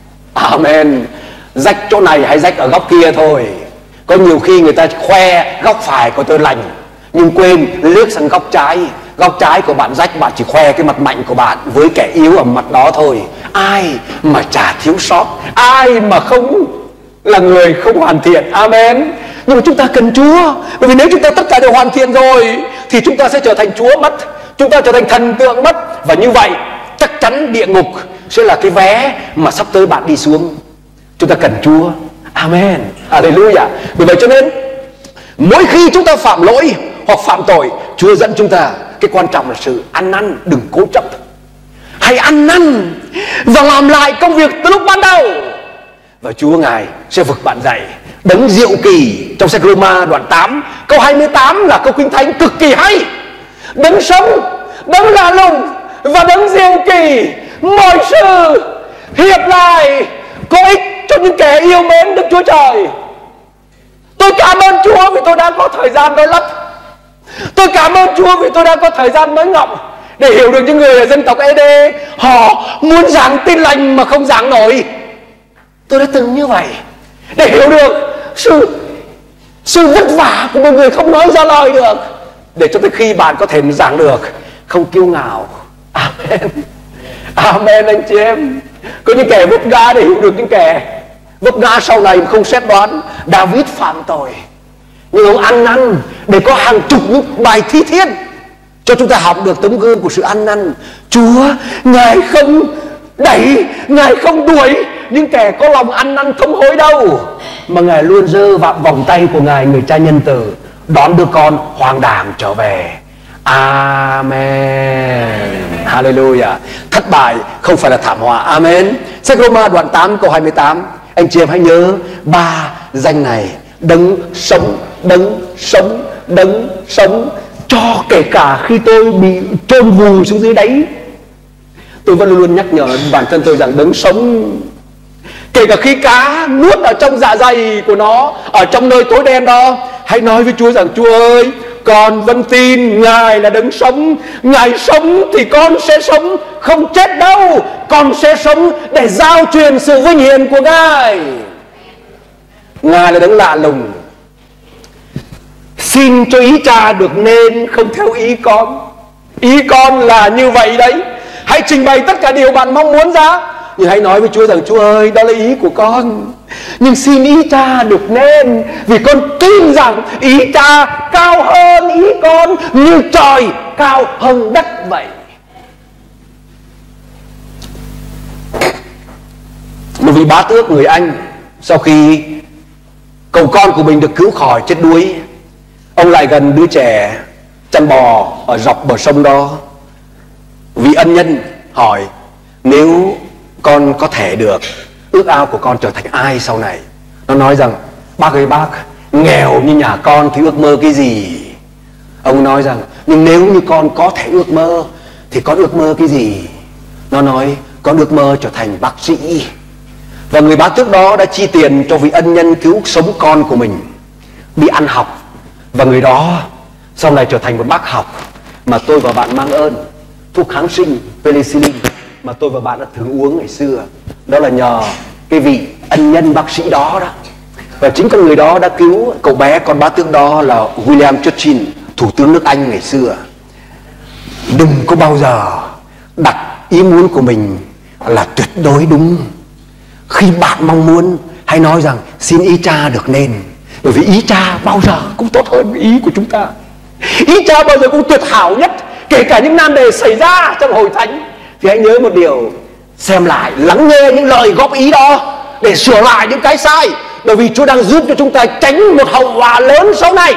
Amen. Rách chỗ này hay rách ở góc kia thôi. Có nhiều khi người ta khoe góc phải của tôi lành, nhưng quên lướt sang góc trái. Góc trái của bạn rách, bạn chỉ khoe cái mặt mạnh của bạn với kẻ yếu ở mặt đó thôi. Ai mà chả thiếu sót, ai mà không là người không hoàn thiện. Amen. Nhưng mà chúng ta cần Chúa, bởi vì nếu chúng ta tất cả đều hoàn thiện rồi thì chúng ta sẽ trở thành Chúa mất, chúng ta trở thành thần tượng mất. Và như vậy chắc chắn địa ngục sẽ là cái vé mà sắp tới bạn đi xuống. Chúng ta cần Chúa. Amen. Hallelujah. Bởi vậy cho nên mỗi khi chúng ta phạm lỗi hoặc phạm tội, Chúa dẫn chúng ta, cái quan trọng là sự ăn năn. Đừng cố chấp, hãy ăn năn và làm lại công việc từ lúc ban đầu, và Chúa Ngài sẽ vực bạn dậy. Đấng diệu kỳ trong sách Roma đoạn tám câu hai mươi tám là câu kinh thánh cực kỳ hay. Đấng sống, đấng lạ lùng và đấng diệu kỳ, mọi sự hiệp lại có ích cho những kẻ yêu mến Đức Chúa Trời. Tôi cảm ơn Chúa vì tôi đã có thời gian nói lắp. Tôi cảm ơn Chúa vì tôi đã có thời gian nói ngọng để hiểu được những người ở dân tộc ê đê họ muốn giảng tin lành mà không giảng nổi. Tôi đã từng như vậy, để hiểu được sự sự vất vả của một người không nói ra lời được, để cho tới khi bạn có thể giảng được không kiêu ngạo. Amen. Amen anh chị em. Có những kẻ vấp ngã để hiểu được những kẻ vấp ngã sau này không xét đoán. David phạm tội, nhưng ông ăn năn để có hàng chục những bài thi thiên cho chúng ta học được tấm gương của sự ăn năn. Chúa Ngài không đẩy, Ngài không đuổi những kẻ có lòng ăn năn thống hối đâu, mà Ngài luôn giơ vào vòng tay của Ngài, người cha nhân từ, đón đứa con hoàng đảm trở về. Amen. Hallelujah. Thất bại không phải là thảm họa. Amen. Sách Roma đoạn tám câu hai mươi tám. Anh chị em hãy nhớ ba danh này: đấng sống, đấng sống, đấng sống. Cho kể cả khi tôi bị chôn vùi xuống dưới đáy, tôi vẫn luôn luôn nhắc nhở bản thân tôi rằng đấng sống Kể cả khi cá nuốt ở trong dạ dày của nó, ở trong nơi tối đen đó, hãy nói với Chúa rằng: Chúa ơi, con vẫn tin Ngài là đấng sống. Ngài sống thì con sẽ sống, không chết đâu. Con sẽ sống để giao truyền sự vinh hiển của Ngài. Ngài là đấng lạ lùng. Xin cho ý Cha được nên, không theo ý con. Ý con là như vậy đấy. Hãy trình bày tất cả điều bạn mong muốn ra, nhưng hãy nói với Chúa rằng: Chúa ơi, đó là ý của con, nhưng xin ý Cha được nên, vì con tin rằng ý Cha cao hơn ý con, như trời cao hơn đất vậy. Một vị bá tước người Anh, sau khi cậu con của mình được cứu khỏi chết đuối, ông lại gần đứa trẻ chăn bò ở dọc bờ sông đó. Vị ân nhân hỏi: nếu con có thể được, ước ao của con trở thành ai sau này? Nó nói rằng: bác ơi bác, nghèo như nhà con thì ước mơ cái gì? Ông nói rằng: nhưng nếu như con có thể ước mơ thì con ước mơ cái gì? Nó nói: con ước mơ trở thành bác sĩ. Và người bá tước đó đã chi tiền cho vị ân nhân cứu sống con của mình đi ăn học. Và người đó sau này trở thành một bác học mà tôi và bạn mang ơn. Thuốc kháng sinh penicillin mà tôi và bạn đã thường uống ngày xưa, đó là nhờ cái vị ân nhân bác sĩ đó đó. Và chính con người đó đã cứu cậu bé con bá tước đó là William Churchill, thủ tướng nước Anh ngày xưa. Đừng có bao giờ đặt ý muốn của mình là tuyệt đối đúng. Khi bạn mong muốn, hãy nói rằng: xin ý Cha được nên, bởi vì ý Cha bao giờ cũng tốt hơn ý của chúng ta. Ý Cha bao giờ cũng tuyệt hảo nhất. Kể cả những nan đề xảy ra trong hội thánh, thì hãy nhớ một điều: xem lại, lắng nghe những lời góp ý đó để sửa lại những cái sai, bởi vì Chúa đang giúp cho chúng ta tránh một hậu quả lớn sau này.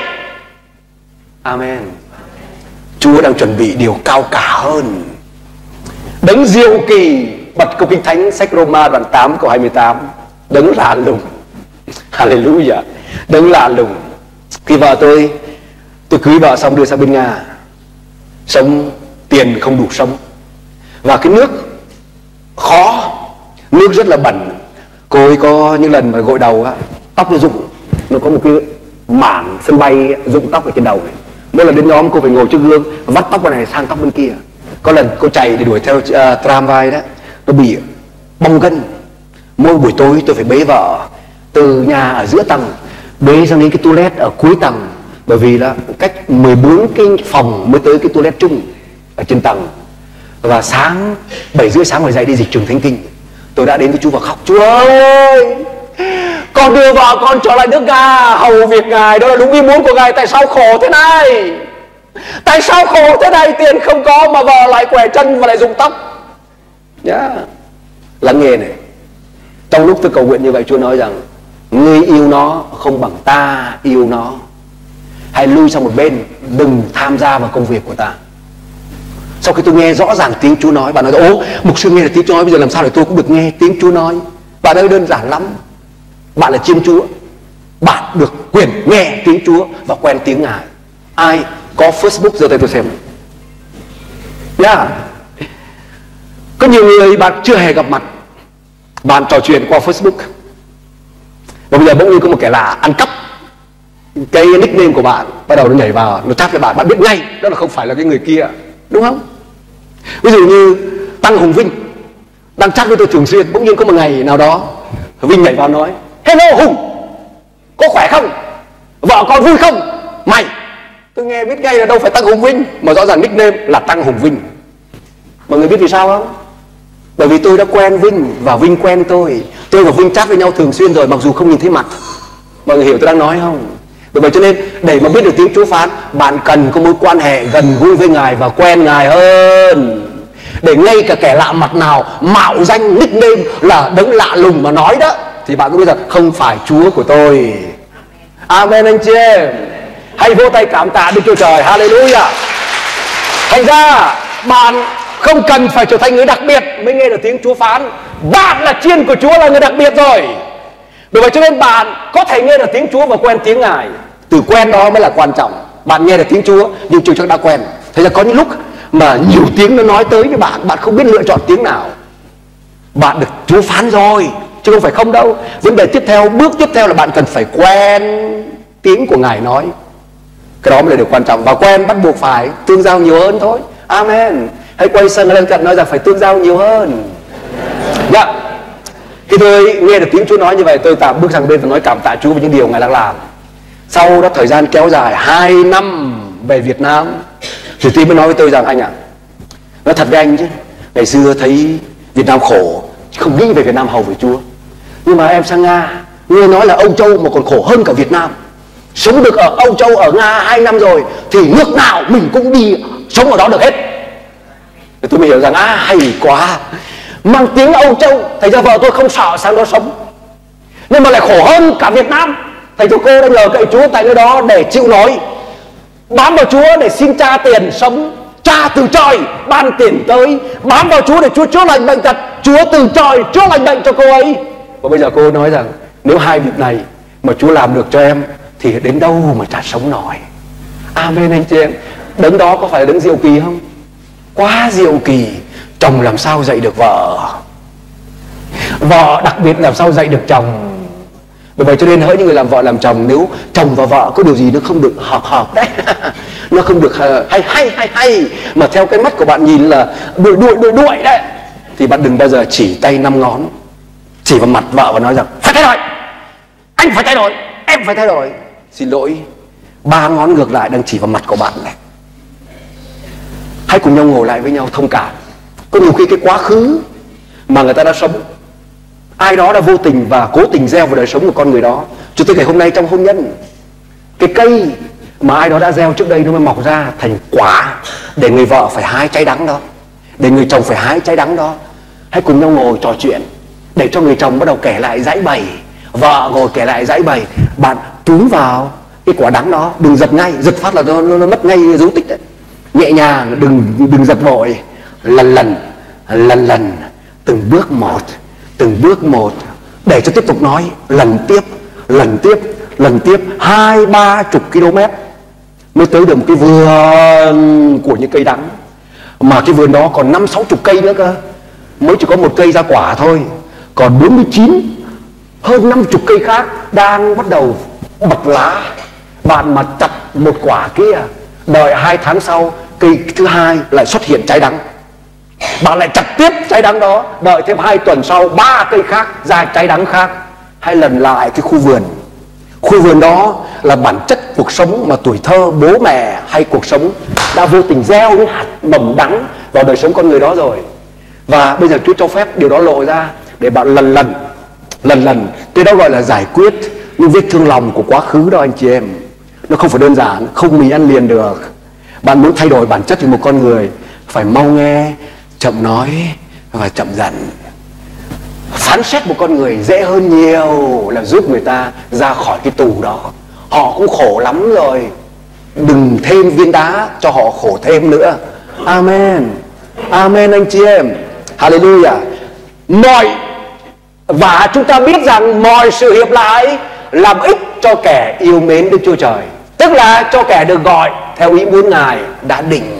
Amen. Chúa đang chuẩn bị điều cao cả hơn. Đấng diệu kỳ, bật câu Kinh Thánh sách Roma đoạn tám câu hai mươi tám. Đấng lạ lùng. Hallelujah. Đấng lạ lùng. Khi vợ tôi Tôi cưới vợ xong đưa sang bên Nga, sống tiền không đủ sống, và cái nước khó, nước rất là bẩn. Cô ấy có những lần mà gội đầu á, tóc nó rụng, nó có một cái mảng sân bay rụng tóc ở trên đầu này. Mỗi lần đến nhóm cô phải ngồi trước gương vắt tóc bên này sang tóc bên kia. Có lần cô chạy để đuổi theo uh, tramvay đó, nó bị bong gân. Mỗi buổi tối tôi phải bế vợ từ nhà ở giữa tầng bế sang đến cái toilet ở cuối tầng, bởi vì là cách mười bốn cái phòng mới tới cái toilet chung ở trên tầng. Và sáng bảy rưỡi sáng ngồi dậy đi dịch trường Thánh Kinh, tôi đã đến với Chúa và khóc: Chúa ơi, con đưa vợ con trở lại nước Nga hầu việc Ngài, đó là đúng ý muốn của Ngài. Tại sao khổ thế này? Tại sao khổ thế này? Tiền không có mà vợ lại quẻ chân và lại rụng tóc. Yeah. Lắng nghe này. Trong lúc tôi cầu nguyện như vậy, Chúa nói rằng: ngươi yêu nó không bằng ta yêu nó. Hãy lui sang một bên, đừng tham gia vào công việc của ta. Sau khi tôi nghe rõ ràng tiếng Chúa nói, bạn nói: ố, mục sư nghe là tiếng Chúa nói, bây giờ làm sao để tôi cũng được nghe tiếng Chúa nói? Bạn ơi, đơn giản lắm. Bạn là chiên Chúa, bạn được quyền nghe tiếng Chúa và quen tiếng Ngài. Ai có Facebook giơ tay tôi xem. Yeah. Có nhiều người bạn chưa hề gặp mặt, bạn trò chuyện qua Facebook, và bây giờ bỗng nhiên có một kẻ lạ ăn cắp cái nickname của bạn, bắt đầu nó nhảy vào, nó chat với bạn, bạn biết ngay đó là không phải là cái người kia, đúng không? Ví dụ như Tăng Hùng Vinh đang chat với tôi thường xuyên, bỗng nhiên có một ngày nào đó Vinh nhảy vào nói: hello Hùng, có khỏe không? Vợ con vui không? Mày, tôi nghe biết ngay là đâu phải Tăng Hùng Vinh, mà rõ ràng nickname là Tăng Hùng Vinh. Mọi người biết vì sao không? Bởi vì tôi đã quen Vinh và Vinh quen tôi. Tôi và Vinh chat với nhau thường xuyên rồi, mặc dù không nhìn thấy mặt. Mọi người hiểu tôi đang nói không? Bởi vậy cho nên để mà biết được tiếng Chúa phán, bạn cần có mối quan hệ gần gũi với Ngài và quen Ngài hơn. Để ngay cả kẻ lạ mặt nào mạo danh nickname là đấng lạ lùng mà nói đó, thì bạn cũng biết rằng không phải Chúa của tôi. Amen anh chị em. Hãy vỗ tay cảm tạ Đức Chúa Trời. Hallelujah. Thành ra bạn không cần phải trở thành người đặc biệt mới nghe được tiếng Chúa phán. Bạn là chiên của Chúa, là người đặc biệt rồi. Bởi vậy cho nên bạn có thể nghe được tiếng Chúa và quen tiếng Ngài. Từ quen đó mới là quan trọng. Bạn nghe được tiếng Chúa nhưng chưa chắc đã quen. Thế là có những lúc mà nhiều tiếng nó nói tới với bạn, bạn không biết lựa chọn tiếng nào. Bạn được Chúa phán rồi, chứ không phải không đâu. Vấn đề tiếp theo, bước tiếp theo là bạn cần phải quen tiếng của Ngài nói. Cái đó mới là điều quan trọng. Và quen bắt buộc phải tương giao nhiều hơn thôi. Amen. Hãy quay sang lên cận nói rằng phải tương giao nhiều hơn. Dạ. Khi tôi nghe được tiếng Chúa nói như vậy, tôi tạm bước sang bên và nói cảm tạ Chúa về những điều Ngài đang làm. Sau đó thời gian kéo dài hai năm về Việt Nam thì tôi mới nói với tôi rằng anh ạ, à, nói thật với anh chứ, ngày xưa thấy Việt Nam khổ, không nghĩ về Việt Nam hầu với Chúa. Nhưng mà em sang Nga, nghe nói là Âu Châu mà còn khổ hơn cả Việt Nam. Sống được ở Âu Châu, ở Nga hai năm rồi thì nước nào mình cũng đi sống ở đó được hết. Thì tôi mới hiểu rằng à hay quá, mang tiếng Âu Châu, thành ra vợ tôi không sợ sang đó sống. Nhưng mà lại khổ hơn cả Việt Nam. Thầy cho cô đã nhờ cậy Chúa tại nơi đó để chịu nói, bám vào Chúa để xin Cha tiền sống. Cha từ trời ban tiền tới, bám vào Chúa để Chúa chữa lành bệnh tật. Chúa từ trời chữa lành bệnh cho cô ấy. Và bây giờ cô nói rằng nếu hai việc này mà Chúa làm được cho em thì đến đâu mà chả sống nổi. Amen anh chị em. Đấng đó có phải là đấng diệu kỳ không? Quá diệu kỳ. Chồng làm sao dạy được vợ, vợ đặc biệt làm sao dạy được chồng. Bởi vậy cho nên hỡi những người làm vợ làm chồng, nếu chồng và vợ có điều gì nó không được hợp hợp đấy nó không được hay hay hay hay mà theo cái mắt của bạn nhìn là đuổi đuổi đuổi đuổi đấy, thì bạn đừng bao giờ chỉ tay năm ngón chỉ vào mặt vợ và nói rằng phải thay đổi, anh phải thay đổi, em phải thay đổi. Xin lỗi, ba ngón ngược lại đang chỉ vào mặt của bạn này. Hãy cùng nhau ngồi lại với nhau thông cảm. Có nhiều khi cái quá khứ mà người ta đã sống, ai đó đã vô tình và cố tình gieo vào đời sống của con người đó. Cho tới ngày hôm nay trong hôn nhân, cái cây mà ai đó đã gieo trước đây nó mới mọc ra thành quả, để người vợ phải hái trái đắng đó, để người chồng phải hái trái đắng đó. Hãy cùng nhau ngồi trò chuyện, để cho người chồng bắt đầu kể lại dãy bày, vợ ngồi kể lại dãy bày. Bạn túm vào cái quả đắng đó, đừng giật ngay, giật phát là nó, nó, nó mất ngay dấu tích đấy. Nhẹ nhàng, đừng đừng giật vội, lần lần lần lần từng bước một, từng bước một, để cho tiếp tục nói lần tiếp, lần tiếp, lần tiếp, hai ba chục km mới tới được một cái vườn của những cây đắng. Mà cái vườn đó còn năm sáu chục cây nữa cơ, mới chỉ có một cây ra quả thôi, còn bốn mươi chín, hơn năm chục cây khác đang bắt đầu bật lá. Bạn mà chặt một quả kia, đợi hai tháng sau cây thứ hai lại xuất hiện trái đắng, bạn lại chặt tiếp trái đắng đó, đợi thêm hai tuần sau ba cây khác ra trái đắng khác. Hay lần lại cái khu vườn, khu vườn đó là bản chất cuộc sống mà tuổi thơ bố mẹ hay cuộc sống đã vô tình gieo những hạt mầm đắng vào đời sống con người đó rồi. Và bây giờ Chúa cho phép điều đó lộ ra để bạn lần lần lần lần cái đó gọi là giải quyết những vết thương lòng của quá khứ đó anh chị em. Nó không phải đơn giản, không mình ăn liền được. Bạn muốn thay đổi bản chất của một con người, phải mau nghe, chậm nói và chậm dần. Phán xét một con người dễ hơn nhiều là giúp người ta ra khỏi cái tù đó. Họ cũng khổ lắm rồi, đừng thêm viên đá cho họ khổ thêm nữa. Amen. Amen anh chị em. Hallelujah. Mọi và chúng ta biết rằng mọi sự hiệp lại làm ích cho kẻ yêu mến Đức Chúa Trời, tức là cho kẻ được gọi theo ý muốn Ngài đã định.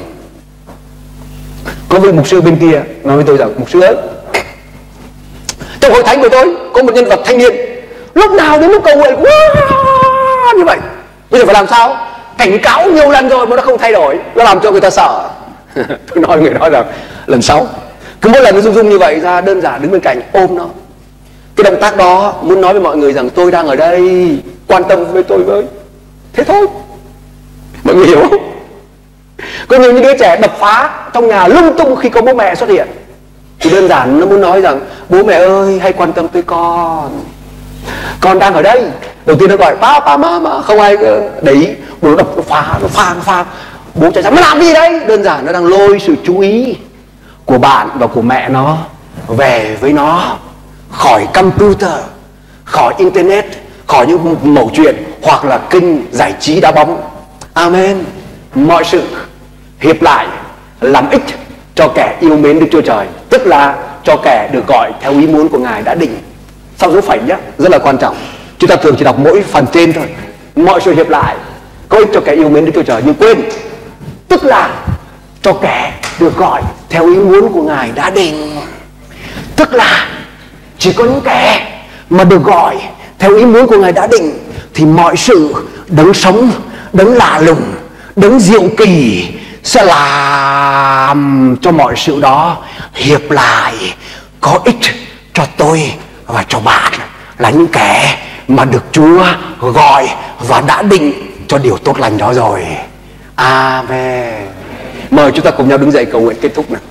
Có vị mục sư bên kia nói với tôi rằng, mục sư ơi, trong hội thánh của tôi có một nhân vật thanh niên, lúc nào đến lúc cầu nguyện như vậy, bây giờ phải làm sao? Cảnh cáo nhiều lần rồi mà nó không thay đổi, nó làm cho người ta sợ. Tôi nói người đó rằng lần sau cứ mỗi lần nó rung rung như vậy ra, đơn giản đứng bên cạnh ôm nó. Cái động tác đó muốn nói với mọi người rằng tôi đang ở đây, quan tâm với tôi với. Thế thôi. Mọi người hiểu không? Có nhiều những đứa trẻ đập phá trong nhà lung tung khi có bố mẹ xuất hiện, thì đơn giản nó muốn nói rằng bố mẹ ơi hãy quan tâm tới con, con đang ở đây. Đầu tiên nó gọi ba ba ma ma, không ai để ý, bố nó đập, nó phá, nó phá, nó phá. Bố chạy ra nó làm gì đấy? Đơn giản nó đang lôi sự chú ý của bạn và của mẹ nó về với nó, khỏi computer, khỏi internet, khỏi những mẩu chuyện hoặc là kênh giải trí đá bóng. Amen. Mọi sự hiệp lại làm ích cho kẻ yêu mến Đức Chúa Trời, tức là cho kẻ được gọi theo ý muốn của Ngài đã định. Sau dấu phẩy nhé, rất là quan trọng. Chúng ta thường chỉ đọc mỗi phần trên thôi. Mọi sự hiệp lại có ích cho kẻ yêu mến Đức Chúa Trời, nhưng quên, tức là cho kẻ được gọi theo ý muốn của Ngài đã định. Tức là chỉ có những kẻ mà được gọi theo ý muốn của Ngài đã định, thì mọi sự đấng sống, đấng lạ lùng, đấng diệu kỳ sẽ làm cho mọi sự đó hiệp lại có ích cho tôi và cho bạn, là những kẻ mà được Chúa gọi và đã định cho điều tốt lành đó rồi. Amen. Mời chúng ta cùng nhau đứng dậy cầu nguyện kết thúc nào.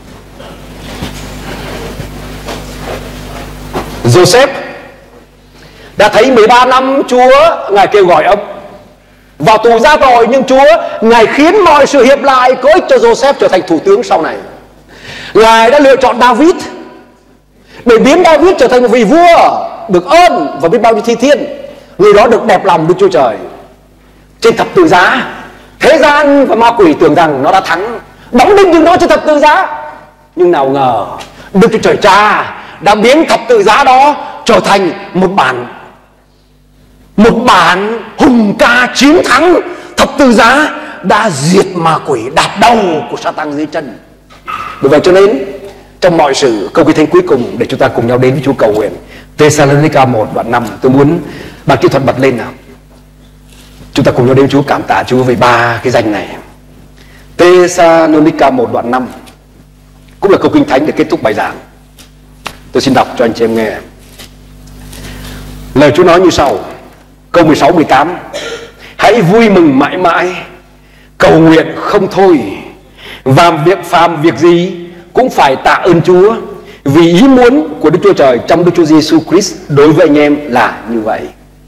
Joseph đã thấy mười ba năm Chúa Ngài kêu gọi ông vào tù ra tội, nhưng Chúa Ngài khiến mọi sự hiệp lại có ích cho Joseph trở thành thủ tướng sau này. Ngài đã lựa chọn David để biến David trở thành một vị vua được ơn và biết bao nhiêu thi thiên. Người đó được đẹp lòng Đức Chúa Trời. Trên thập tự giá, thế gian và ma quỷ tưởng rằng nó đã thắng, đóng đinh nó trên thập tự giá, nhưng nào ngờ Đức Chúa Trời Cha đã biến thập tự giá đó trở thành một bản một bản hùng ca chiến thắng. Thập tự giá đã diệt ma quỷ, đạp đầu của Satan dưới chân. Bởi vậy cho nên trong mọi sự, câu kinh thánh cuối cùng để chúng ta cùng nhau đến với Chúa cầu nguyện, Thessalonica một đoạn năm. Tôi muốn ban kỹ thuật bật lên nào. Chúng ta cùng nhau đến Chúa, cảm tạ Chúa về ba cái danh này. Thessalonica một đoạn năm cũng là câu kinh thánh để kết thúc bài giảng. Tôi xin đọc cho anh chị em nghe. Lời Chúa nói như sau, câu mười sáu mười tám: hãy vui mừng mãi mãi, cầu nguyện không thôi, và việc phàm việc gì cũng phải tạ ơn Chúa, vì ý muốn của Đức Chúa Trời trong Đức Chúa Giêsu Christ đối với anh em là như vậy.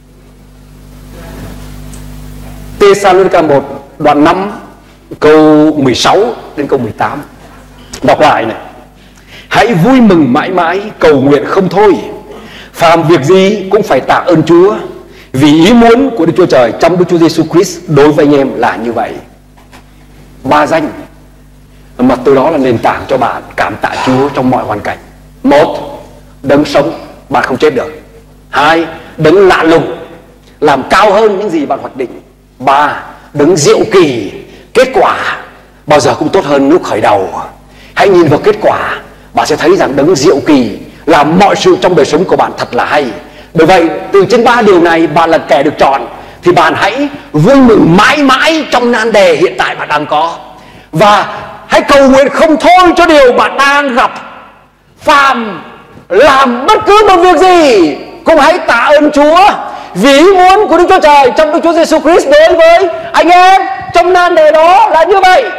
Thessalonica một đoạn năm câu mười sáu đến câu mười tám. Đọc lại này: hãy vui mừng mãi mãi, cầu nguyện không thôi, phàm việc gì cũng phải tạ ơn Chúa, vì ý muốn của Đức Chúa Trời trong Đức Chúa Giêsu Christ đối với anh em là như vậy. Ba danh mà từ đó là nền tảng cho bạn cảm tạ Chúa trong mọi hoàn cảnh. Một, đấng sống, bạn không chết được. Hai, đấng lạ lùng, làm cao hơn những gì bạn hoạch định. Ba, đấng diệu kỳ, kết quả bao giờ cũng tốt hơn lúc khởi đầu. Hãy nhìn vào kết quả, bạn sẽ thấy rằng đấng diệu kỳ làm mọi sự trong đời sống của bạn thật là hay. Bởi vậy từ trên ba điều này, bạn là kẻ được chọn, thì bạn hãy vui mừng mãi mãi trong nan đề hiện tại bạn đang có, và hãy cầu nguyện không thôi cho điều bạn đang gặp. Phàm làm bất cứ một việc gì cũng hãy tạ ơn Chúa, vì ý muốn của Đức Chúa Trời trong Đức Chúa Giêsu Christ đối với anh em trong nan đề đó là như vậy.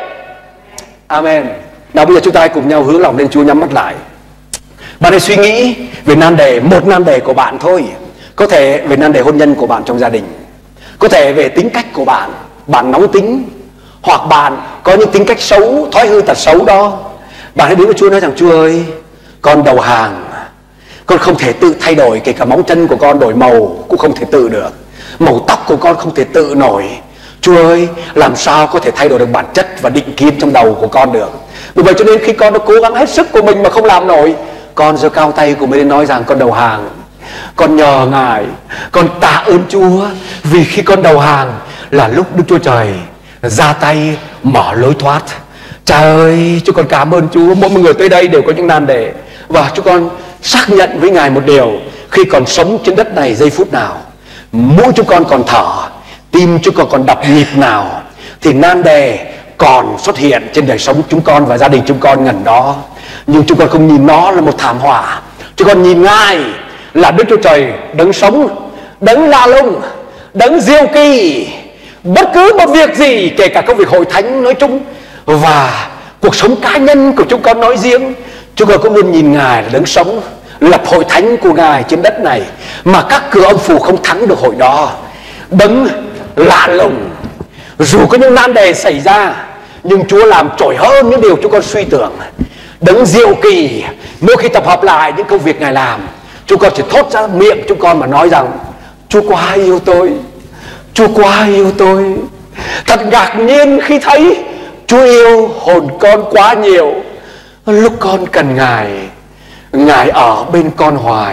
Amen. Nào bây giờ chúng ta hãy cùng nhau hướng lòng lên Chúa, nhắm mắt lại. Bạn hãy suy nghĩ về nan đề, một nan đề của bạn thôi. Có thể về nan đề hôn nhân của bạn trong gia đình, có thể về tính cách của bạn, bạn nóng tính, hoặc bạn có những tính cách xấu, thói hư tật xấu đó. Bạn hãy đến với Chúa nói rằng: Chúa ơi, con đầu hàng, con không thể tự thay đổi, kể cả móng chân của con đổi màu cũng không thể tự được, màu tóc của con không thể tự nổi. Chúa ơi, làm sao có thể thay đổi được bản chất và định kiến trong đầu của con được. Bởi vậy cho nên khi con đã cố gắng hết sức của mình mà không làm nổi, con giơ cao tay của mình lên nói rằng con đầu hàng. Con nhờ Ngài, con tạ ơn Chúa, vì khi con đầu hàng là lúc Đức Chúa Trời ra tay mở lối thoát. Trời ơi, chúng con cảm ơn Chúa. Mỗi một người tới đây đều có những nan đề, và chúng con xác nhận với Ngài một điều: khi còn sống trên đất này giây phút nào, mũi chúng con còn thở, tim chúng con còn đập nhịp nào, thì nan đề còn xuất hiện trên đời sống chúng con và gia đình chúng con ngần đó. Nhưng chúng con không nhìn nó là một thảm họa, chúng con nhìn Ngài là Đức Chúa Trời đấng sống, đấng lạ lùng, đấng diệu kỳ. Bất cứ một việc gì, kể cả công việc hội thánh nói chung và cuộc sống cá nhân của chúng con nói riêng, chúng con cũng luôn nhìn Ngài là đấng sống, lập hội thánh của Ngài trên đất này mà các cửa âm phủ không thắng được hội đó. Đấng lạ lùng, dù có những nan đề xảy ra, nhưng Chúa làm trội hơn những điều chúng con suy tưởng. Đấng diệu kỳ, mỗi khi tập hợp lại những công việc Ngài làm, chúng con chỉ thốt ra miệng chúng con mà nói rằng: Chúa quá yêu tôi, Chúa quá yêu tôi. Thật ngạc nhiên khi thấy Chúa yêu hồn con quá nhiều. Lúc con cần Ngài, Ngài ở bên con hoài.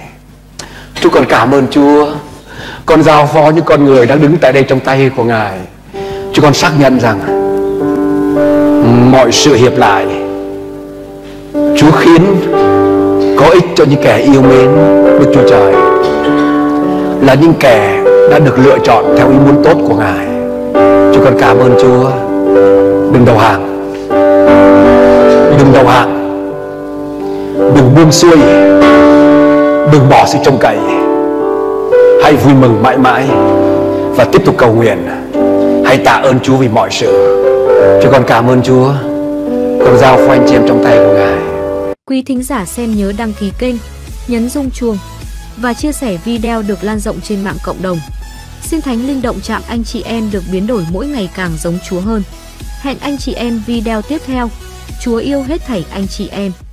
Chúng con cảm ơn Chúa. Con giao phó những con người đang đứng tại đây trong tay của Ngài. Chúng con xác nhận rằng mọi sự hiệp lại, Chúa khiến có ích ích cho những kẻ yêu mến Đức Chúa Trời, là những kẻ đã được lựa chọn theo ý muốn tốt của Ngài. Chúng con cảm ơn Chúa. Đừng đầu hàng, đừng đầu hàng, đừng buông xuôi, đừng bỏ sự trông cậy. Hãy vui mừng mãi mãi và tiếp tục cầu nguyện. Hãy tạ ơn Chúa vì mọi sự. Chúng con cảm ơn Chúa. Con giao phó anh chị em trong tay của Ngài. Quý thính giả xem nhớ đăng ký kênh, nhấn rung chuông và chia sẻ video được lan rộng trên mạng cộng đồng. Xin Thánh Linh động chạm anh chị em được biến đổi mỗi ngày càng giống Chúa hơn. Hẹn anh chị em video tiếp theo. Chúa yêu hết thảy anh chị em.